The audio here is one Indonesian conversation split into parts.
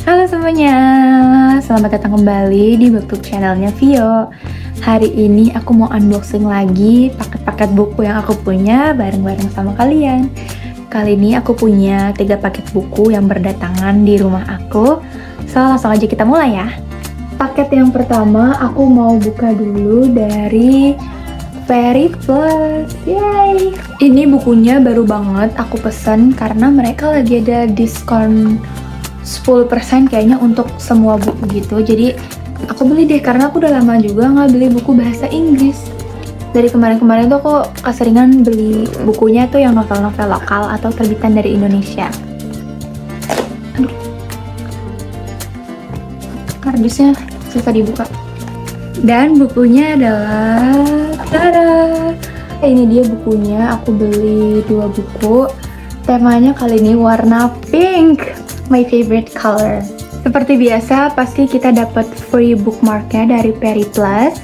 Halo semuanya, selamat datang kembali di YouTube channelnya Vio. Hari ini aku mau unboxing lagi paket-paket buku yang aku punya bareng-bareng sama kalian. Kali ini aku punya 3 paket buku yang berdatangan di rumah aku. So langsung aja kita mulai ya. Paket yang pertama aku mau buka dulu dari Fairy Plus. Yay! Ini bukunya baru banget aku pesen karena mereka lagi ada diskon 10% kayaknya untuk semua buku gitu. Jadi aku beli deh karena aku udah lama juga nggak beli buku bahasa Inggris. Dari kemarin-kemarin tuh aku keseringan beli bukunya tuh yang novel-novel lokal atau terbitan dari Indonesia. Aduh, kardusnya susah dibuka. Dan bukunya adalah tada! Ini dia bukunya, aku beli 2 buku. Temanya kali ini warna pink, my favorite color. Seperti biasa, pasti kita dapat free bookmarknya dari Fairy Plus.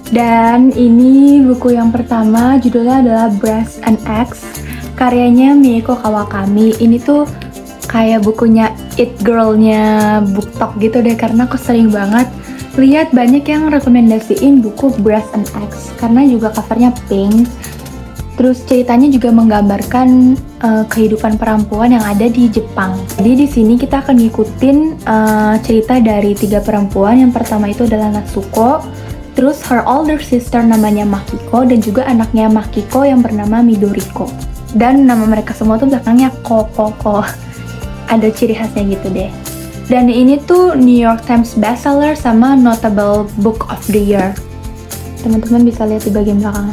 Dan ini buku yang pertama, judulnya adalah Brass and Axe, karyanya Mieko Kawakami. Ini tuh kayak bukunya It Girl-nya BookTok gitu deh, karena aku sering banget lihat banyak yang rekomendasiin buku Brass and Axe karena juga covernya pink. Terus ceritanya juga menggambarkan kehidupan perempuan yang ada di Jepang. Jadi di sini kita akan ngikutin cerita dari 3 perempuan. Yang pertama itu adalah Natsuko, terus her older sister namanya Makiko, dan juga anaknya Makiko yang bernama Midoriko. Dan nama mereka semua tuh belakangnya Kokoko. Ada ciri khasnya gitu deh. Dan ini tuh New York Times bestseller sama Notable Book of the Year. Teman-teman bisa lihat di bagian belakangnya.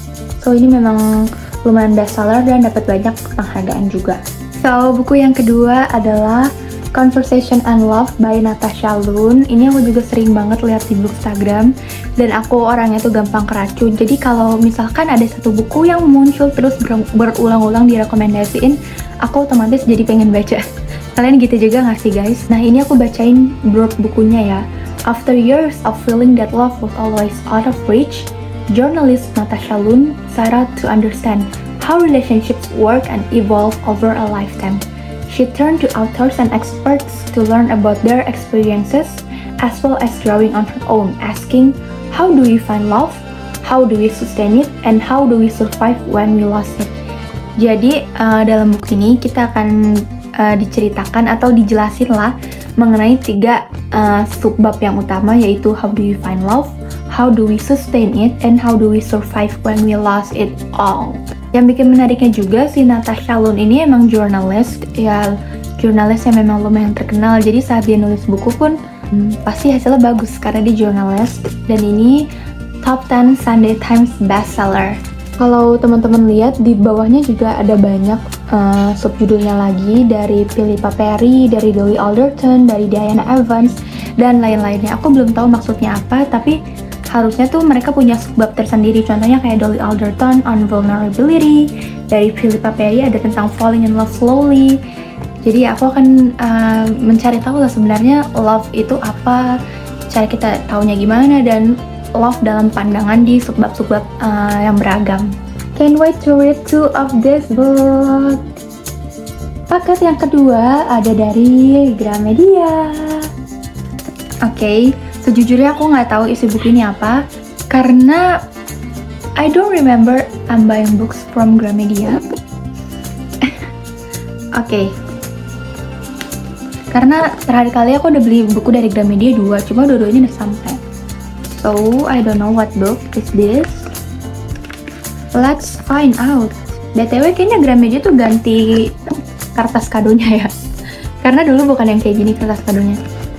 So ini memang lumayan bestseller dan dapat banyak penghargaan juga. So buku yang kedua adalah Conversation and Love by Natasha Lun. Ini aku juga sering banget lihat di Bookstagram dan aku orangnya tuh gampang keracun. Jadi kalau misalkan ada satu buku yang muncul terus berulang-ulang direkomendasiin, aku otomatis jadi pengen baca. Kalian gitu juga gak sih guys? Nah ini aku bacain blurb bukunya ya. After years of feeling that love was always out of reach, journalist Natasha Lun set out to understand how relationships work and evolve over a lifetime. She turned to authors and experts to learn about their experiences as well as drawing on her own, asking, how do we find love? How do we sustain it? And how do we survive when we lost it? Jadi dalam buku ini kita akan diceritakan atau dijelasin lah mengenai 3 subbab yang utama, yaitu how do we find love, how do we sustain it, and how do we survive when we lost it all. Yang bikin menariknya juga si Natasha Lun ini emang jurnalis yang memang lumayan terkenal. Jadi saat dia nulis buku pun pasti hasilnya bagus karena dia jurnalis. Dan ini top 10 Sunday Times bestseller. Kalau teman-teman lihat di bawahnya juga ada banyak subjudulnya lagi, dari Philippa Perry, dari Dolly Alderton, dari Diana Evans, dan lain-lainnya. Aku belum tahu maksudnya apa, tapi harusnya tuh mereka punya subbab tersendiri. Contohnya kayak Dolly Alderton on vulnerability, dari Philippa Perry ada tentang falling in love slowly. Jadi aku akan mencari tahu lah sebenarnya love itu apa, cara kita taunya gimana, dan love dalam pandangan di subbab-subbab yang beragam. Can't wait to read 2 of this book. Paket yang kedua ada dari Gramedia. Oke, sejujurnya aku nggak tahu isi buku ini apa karena I don't remember I'm buying books from Gramedia. Oke. Karena terakhir kali aku udah beli buku dari Gramedia 2, cuma dua-duanya udah sampai. So, I don't know what book is this. Let's find out. BTW kayaknya Gramedia tuh ganti kertas kadonya ya. Karena dulu bukan yang kayak gini kertas kadonya.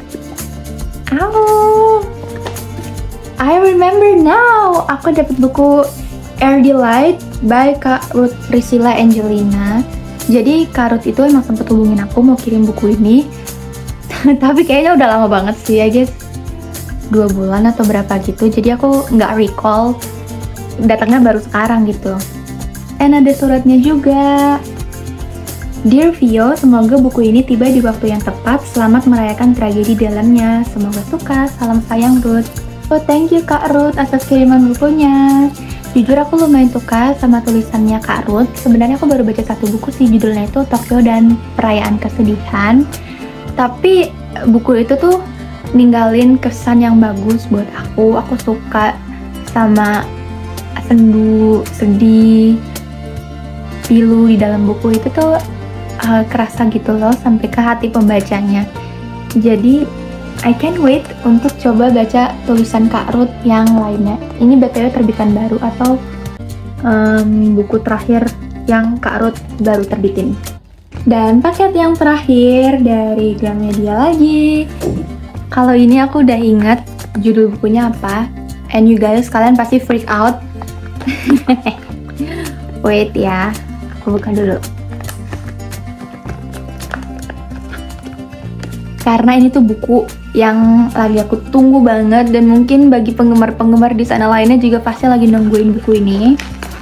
Oh, I remember now. Aku dapet buku Air Delight by Kak Ruth Priscilla Angelina. Jadi Kak Ruth itu emang sempet hubungin aku mau kirim buku ini. Tapi kayaknya udah lama banget sih, I guess 2 bulan atau berapa gitu. Jadi aku nggak recall, datangnya baru sekarang gitu. Dan ada suratnya juga. Dear Vio, semoga buku ini tiba di waktu yang tepat. Selamat merayakan tragedi dalamnya. Semoga suka. Salam sayang Ruth. Oh, thank you Kak Ruth atas kiriman bukunya. Jujur aku lumayan suka sama tulisannya Kak Ruth. Sebenarnya aku baru baca satu buku sih, judulnya itu Tokyo dan Perayaan Kesedihan. Tapi buku itu tuh ninggalin kesan yang bagus buat aku. Aku suka sama sendu, sedih, pilu di dalam buku itu tuh kerasa gitu loh sampai ke hati pembacanya. Jadi I can't wait untuk coba baca tulisan Kak Ruth yang lainnya. Ini BTW terbitan baru atau buku terakhir yang Kak Ruth baru terbitin. Dan paket yang terakhir dari Gramedia lagi. Kalau ini aku udah ingat judul bukunya apa. And you guys, kalian pasti freak out. Wait ya, aku buka dulu. Karena ini tuh buku yang lagi aku tunggu banget, dan mungkin bagi penggemar-penggemar di sana lainnya juga pasti lagi nungguin buku ini.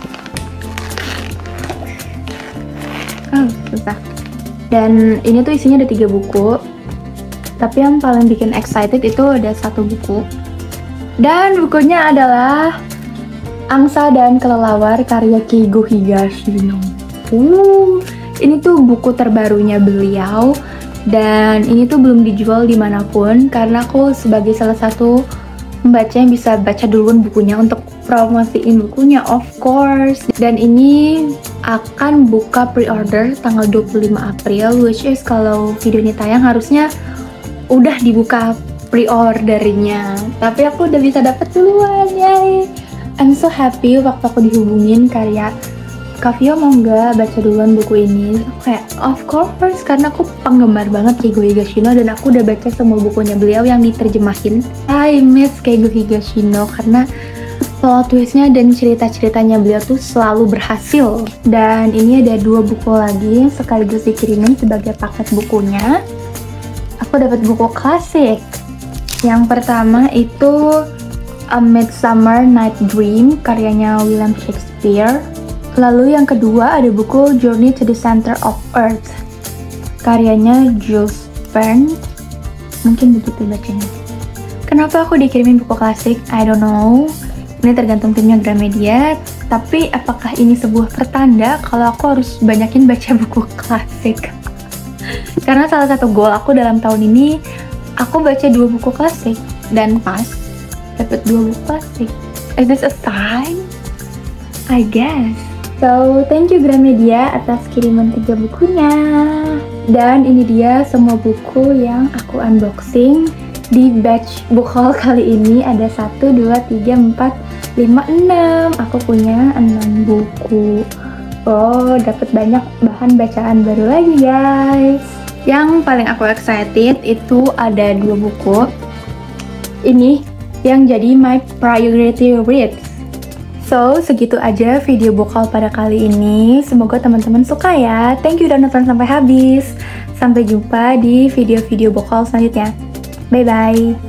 Susah. Dan ini tuh isinya ada 3 buku. Tapi yang paling bikin excited itu ada 1 buku. Dan bukunya adalah Angsa dan Kelelawar karya Keigo Higashino. Ini tuh buku terbarunya beliau. Dan ini tuh belum dijual dimanapun karena aku sebagai salah satu pembaca yang bisa baca duluan bukunya untuk promosiin bukunya, of course. Dan ini akan buka pre-order tanggal 25 April, which is kalau video ini tayang harusnya udah dibuka pre-ordernya. Tapi aku udah bisa dapet duluan, yay! I'm so happy waktu aku dihubungin kayak, Kak Vio mau nggak baca duluan buku ini? Aku kayak, of course, karena aku penggemar banget Keigo Higashino dan aku udah baca semua bukunya beliau yang diterjemahin. I miss Keigo Higashino karena plot twistnya dan cerita-ceritanya beliau tuh selalu berhasil. Dan ini ada 2 buku lagi yang sekaligus dikirimin sebagai paket bukunya. Aku dapat buku klasik. Yang pertama itu A Midsummer Night Dream karyanya William Shakespeare. Lalu yang kedua ada buku Journey to the Center of Earth karyanya Jules Verne. Mungkin begitu bacanya. Kenapa aku dikirimin buku klasik? I don't know. Ini tergantung timnya Gramedia. Tapi apakah ini sebuah pertanda kalau aku harus banyakin baca buku klasik? Karena salah satu goal aku dalam tahun ini, aku baca 2 buku klasik. Dan pas dapat 2 buku klasik. Is this a sign? I guess. So, thank you Gramedia atas kiriman 3 bukunya. Dan ini dia semua buku yang aku unboxing di batch book haul kali ini. Ada 1, 2, 3, 4, 5, 6. Aku punya 6 buku. Oh, dapat banyak bahan bacaan baru lagi guys. Yang paling aku excited itu ada 2 buku. Ini yang jadi my priority reads. So, segitu aja video book haul pada kali ini. Semoga teman-teman suka ya. Thank you udah nonton sampai habis. Sampai jumpa di video-video book haul selanjutnya. Bye-bye.